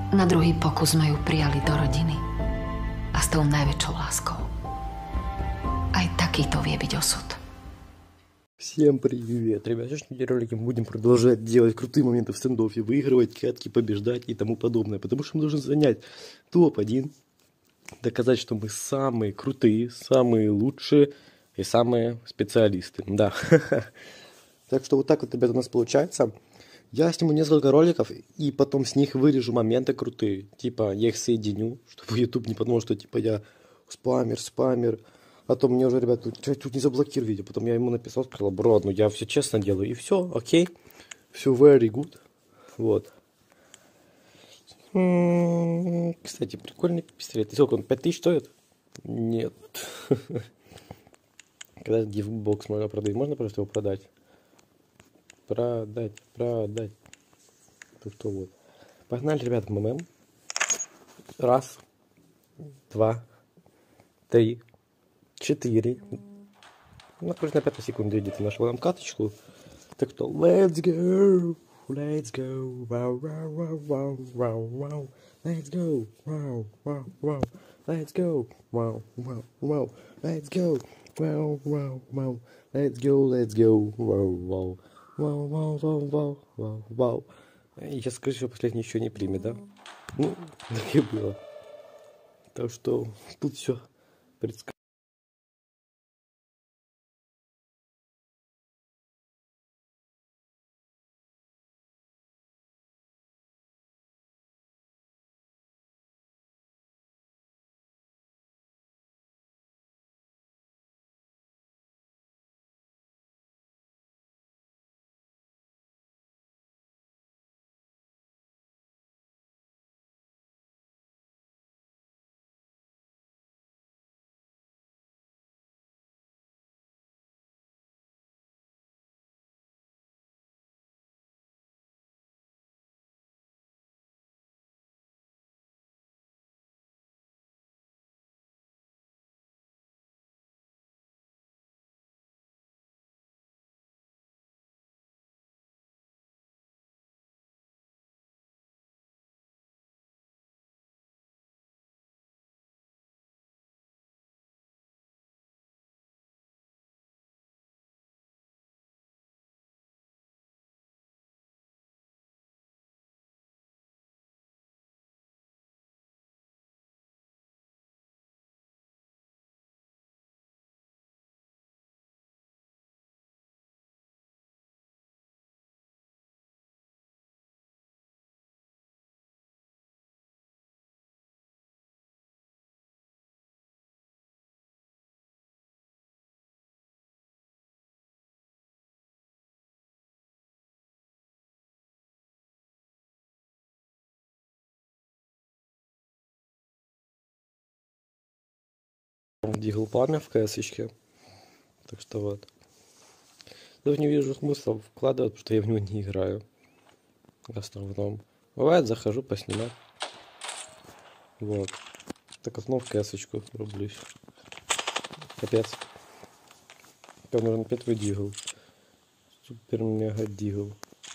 Na druhý pokus sme ju prijali do rodiny. A s tou najväčšou láskou. Aj takýto vie byť osud. Всем привет, ребят! В сегодняшнем ролике мы будем продолжать делать крутые моменты в стендоффе, выигрывать катки, побеждать и тому подобное. Потому что мы должны занять топ-1, доказать, что мы самые крутые, самые лучшие и самые специалисты. Да. Так что вот так вот, ребята, у нас получается. Я сниму несколько роликов и потом с них вырежу моменты крутые. Типа я их соединю, чтобы YouTube не подумал, что типа я спамер. А то мне уже, ребят, тут не заблокируй видео. Потом я ему написал, сказал, бро, ну я все честно делаю. И все, окей. Все very good. Вот. Кстати, прикольный пистолет. И сколько он? 5000 стоит? Нет. Когда гифтбокс можно продать? Можно просто его продать? Продать. Тут что вот. Погнали, ребят, МММ. Раз. Два. Три. 4. Ну, на 5 секунд идите нашу нам каточку. Так что, let's go. Let's go. Wow. Let's go. Wow. Let's go. Wow. Let's go. Wow. Let's go. Wow. И сейчас скажи, что последний еще не примет, да? Ну, так и было. Так что тут все предсказано. Дигл пламя в КС-очке. Так что вот. Даже не вижу смысла вкладывать, потому что я в него не играю. В основном. Бывает, захожу поснимать. Вот. Так снова в КС-очку рублюсь. Капец. Там нужен первый дигл. Супер-мега дигл.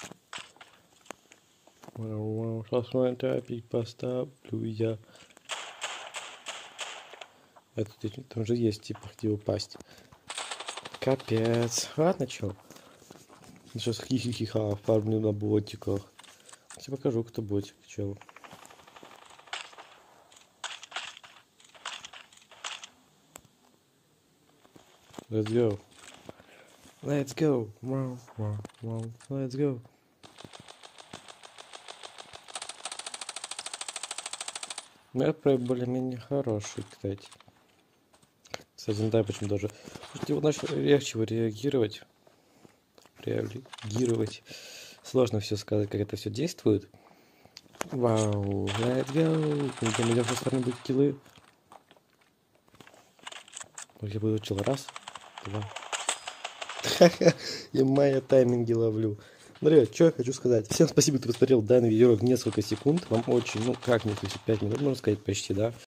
Сейчас мой тапик поставлю я. Там же есть типа где упасть. Капец. Ладно, чё. Сейчас хихихиха фармлю на ботиках. Сейчас покажу, кто ботик, чё. Let's go. Let's go. Wow. Let's go. Мэп более-менее хороший, кстати. Кстати, не знаю, почему даже. Его начал легче реагировать. Сложно все сказать, как это все действует. Вау, let's go. Мы идем со стороны будут киллы. Я выучил раз, два. И мои тайминги ловлю. Ну, ребят, что я хочу сказать. Всем спасибо, кто посмотрел данный видеоролик несколько секунд. Вам очень, ну как несколько, 5 минут, можно сказать, почти, да.